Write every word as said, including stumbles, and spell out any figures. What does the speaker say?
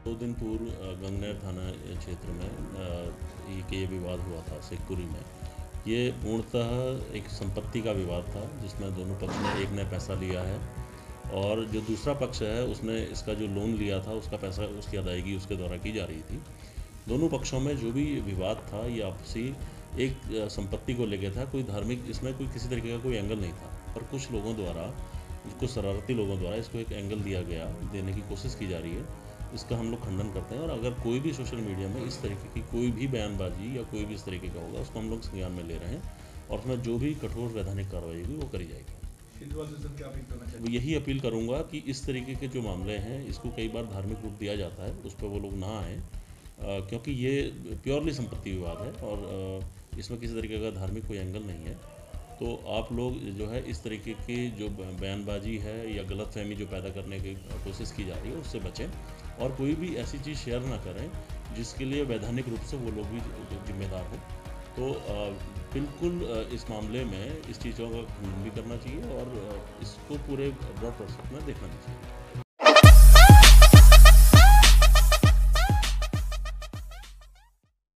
दो दिन पूर्व अ, गंगनहर थाना क्षेत्र में अ, एक ये विवाद हुआ था शेखपुरी में। ये पूर्णतः एक संपत्ति का विवाद था जिसमें दोनों पक्ष ने, एक ने पैसा लिया है और जो दूसरा पक्ष है उसने इसका जो लोन लिया था उसका पैसा, उसकी अदायगी उसके द्वारा की जा रही थी। दोनों पक्षों में जो भी विवाद था ये आपसी एक अ, संपत्ति को लेकर था। कोई धार्मिक, इसमें कोई किसी तरीके का कोई एंगल नहीं था, पर कुछ लोगों द्वारा, कुछ शरारती लोगों द्वारा इसको एक एंगल दिया गया, देने की कोशिश की जा रही है। इसका हम लोग खंडन करते हैं और अगर कोई भी सोशल मीडिया में इस तरीके की कोई भी बयानबाजी या कोई भी इस तरीके का होगा उसको हम लोग संज्ञान में ले रहे हैं और उसमें जो भी कठोर वैधानिक कार्रवाई होगी वो करी जाएगी। क्या अपील करना चाहिए? वो यही अपील करूंगा कि इस तरीके के जो मामले हैं इसको कई बार धार्मिक रूप दिया जाता है, उस पर वो लोग ना आएँ, क्योंकि ये प्योरली संपत्ति विवाद है और अ, इसमें किसी तरीके का धार्मिक कोई एंगल नहीं है। तो आप लोग जो है इस तरीके की जो बयानबाजी है या गलतफहमी जो पैदा करने की कोशिश की जा रही है उससे बचें और कोई भी ऐसी चीज़ शेयर ना करें जिसके लिए वैधानिक रूप से वो लोग भी जिम्मेदार हों। तो अ, बिल्कुल अ, इस मामले में इस चीज़ों का खंडन भी करना चाहिए और अ, इसको पूरे ब्रॉड पर्सपेक्टिव में देखना भी चाहिए।